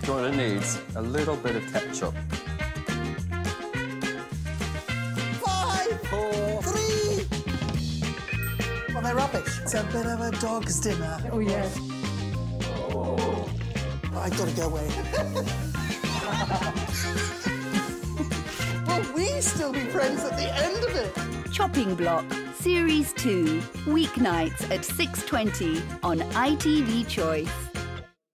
all it needs, a little bit of ketchup. 5, 4, 3. Well, they're rubbish. It's a bit of a dog's dinner. Oh, yes. Oh, I gotta go away. Will we still be friends at the end of it? Chopping Block, Series 2, weeknights at 6:20 on ITV Choice.